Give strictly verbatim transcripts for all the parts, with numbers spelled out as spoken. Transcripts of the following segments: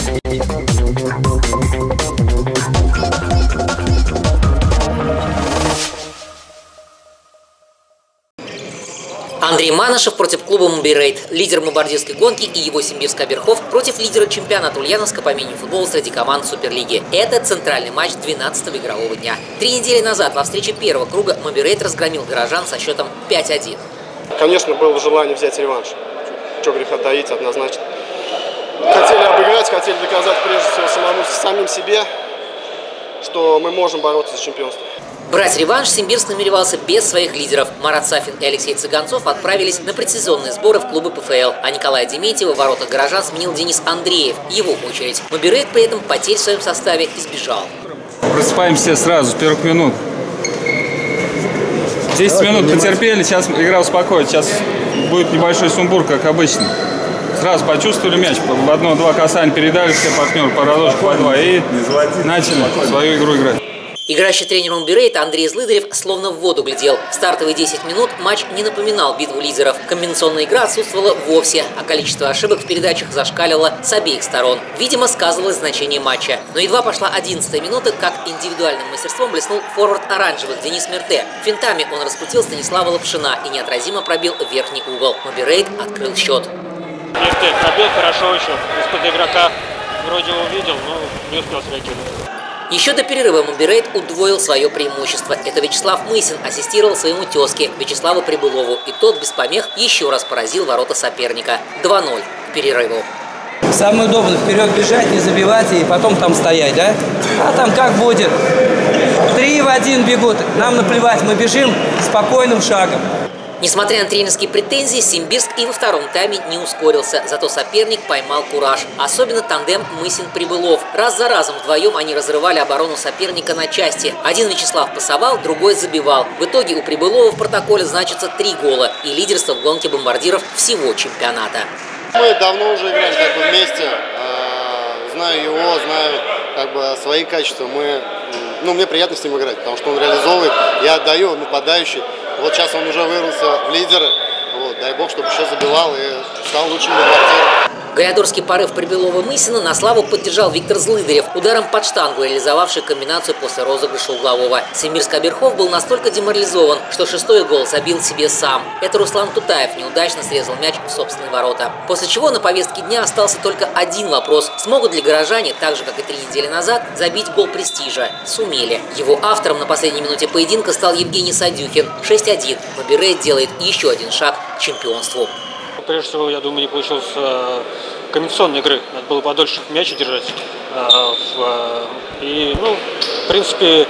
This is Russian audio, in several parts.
Андрей Манышев против клуба «Мобирейт», лидер мобардирской гонки, и его Симбирск Оберхоф против лидера чемпионата Ульяновска по мини-футболу среди команд Суперлиги. Это центральный матч двенадцатого игрового дня. Три недели назад во встрече первого круга «Мобирейт» разгромил горожан со счетом пять один. Конечно, было желание взять реванш. Что греха таить, однозначно. Хотели обыграть, хотели доказать прежде всего самому, самим себе, что мы можем бороться за чемпионство. Брать реванш Симбирск намеревался без своих лидеров. Марат Сафин и Алексей Цыганцов отправились на предсезонные сборы в клубы ПФЛ, а Николая Дементьева в воротах горожан сменил Денис Андреев. Его очередь. Мобирейт при этом потерь в своем составе избежал. Просыпаемся сразу, с первых минут. десять минут потерпели, сейчас игра успокоит. Сейчас будет небольшой сумбур, как обычно. Сразу почувствовали мяч, в одно-два касания передали все партнеры по разочку, по два, и начали свою игру играть. Играющий тренером Мобирейта Андрей Злыдарев словно в воду глядел. В стартовые десять минут матч не напоминал битву лидеров. Комбинационная игра отсутствовала вовсе, а количество ошибок в передачах зашкаливало с обеих сторон. Видимо, сказывалось значение матча. Но едва пошла одиннадцатая минута, как индивидуальным мастерством блеснул форвард оранжевых Денис Мерте. Финтами он раскрутил Станислава Лапшина и неотразимо пробил верхний угол. Мобирейт открыл счет. Мерте пробил хорошо еще. Из-под игрока вроде увидел, но не успел среагировать. Еще до перерыва Мобирейт удвоил свое преимущество. Это Вячеслав Мысин ассистировал своему тезке Вячеславу Прибылову, и тот без помех еще раз поразил ворота соперника. два ноль к перерыву. Самое удобное вперед бежать, не забивать и потом там стоять, да? А там как будет? Три в один бегут. Нам наплевать, мы бежим спокойным шагом. Несмотря на тренерские претензии, Симбирск и во втором тайме не ускорился, зато соперник поймал кураж. Особенно тандем Мысин-Прибылов. Раз за разом вдвоем они разрывали оборону соперника на части. Один Вячеслав пасовал, другой забивал. В итоге у Прибылова в протоколе значится три гола и лидерство в гонке бомбардиров всего чемпионата. Мы давно уже играем как бы вместе. Знаю его, знаю как бы свои качества. Мы, ну, мне приятно с ним играть, потому что он реализовывает. Я отдаю, он нападающий. Вот сейчас он уже вырвался в лидеры. Вот, дай бог, чтобы еще забивал и стал лучшим бомбардиром. Гаядорский порыв Прибылова-Мысина на славу поддержал Виктор Злыдарев, ударом под штангу реализовавший комбинацию после розыгрыша углового. Симбирск Оберхоф был настолько деморализован, что шестой гол забил себе сам. Это Руслан Тутаев неудачно срезал мяч в собственные ворота. После чего на повестке дня остался только один вопрос. Смогут ли горожане, так же как и три недели назад, забить гол престижа? Сумели. Его автором на последней минуте поединка стал Евгений Садюхин. шесть один. Мобирейт делает еще один шаг к чемпионству. Прежде всего, я думаю, не получилось э, комбинационной игры. Надо было подольше мяч держать. Э, в, и, ну, в принципе,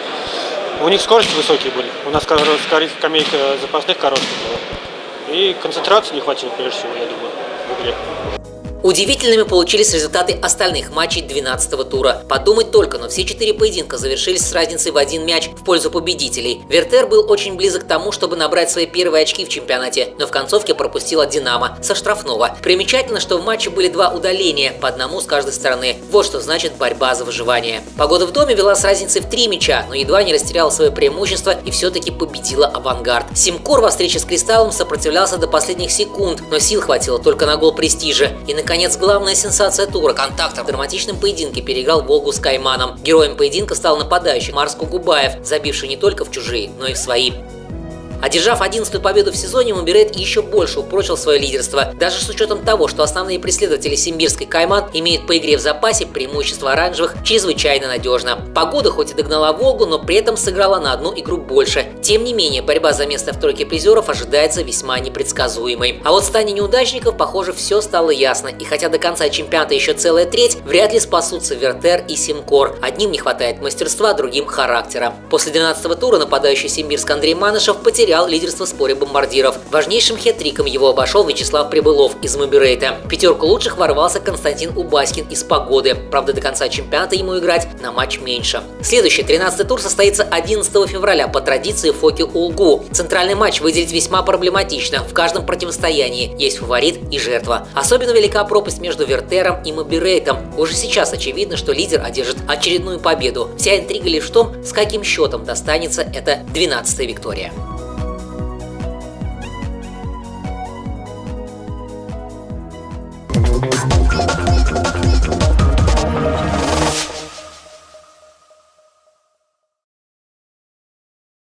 у них скорости высокие были. У нас скорее скамейка запасных коротких была. И концентрации не хватило, прежде всего, я думаю, в игре. Удивительными получились результаты остальных матчей двенадцатого тура. Подумать только, но все четыре поединка завершились с разницей в один мяч в пользу победителей. Вертер был очень близок к тому, чтобы набрать свои первые очки в чемпионате, но в концовке пропустил от Динамо со штрафного. Примечательно, что в матче были два удаления, по одному с каждой стороны. Вот что значит борьба за выживание. Погода в доме вела с разницей в три мяча, но едва не растеряла свое преимущество и все-таки победила «Авангард». Симкор во встрече с «Кристаллом» сопротивлялся до последних секунд, но сил хватило только на гол престижа. И, наконец, Наконец, главная сенсация тура «Контактор» в драматичном поединке переиграл «Волгу» с «Кайманом». Героем поединка стал нападающий Марско Губаев, забивший не только в чужие, но и в свои. Одержав одиннадцатую победу в сезоне, Мобирейт еще больше упрочил свое лидерство. Даже с учетом того, что основные преследователи Симбирской «Кайман» имеют по игре в запасе, преимущество оранжевых чрезвычайно надежно. Погода хоть и догнала «Волгу», но при этом сыграла на одну игру больше. Тем не менее, борьба за место в тройке призеров ожидается весьма непредсказуемой. А вот в стане неудачников, похоже, все стало ясно. И хотя до конца чемпионата еще целая треть, вряд ли спасутся Вертер и Симкор. Одним не хватает мастерства, другим характера. После двенадцатого тура нападающий Симбирск Андрей Манышев потерял лидерство в споре бомбардиров. Важнейшим хет-триком его обошел Вячеслав Прибылов из Мобирейта. В пятерку лучших ворвался Константин Убаськин из «Погоды». Правда, до конца чемпионата ему играть на матч меньше. Следующий, тринадцатый тур, состоится одиннадцатого февраля по традиции Фоки-Улгу. Центральный матч выделить весьма проблематично. В каждом противостоянии есть фаворит и жертва. Особенно велика пропасть между Вертером и Мобирейтом. Уже сейчас очевидно, что лидер одержит очередную победу. Вся интрига лишь в том, с каким счетом достанется эта двенадцатая виктория. We'll be right back.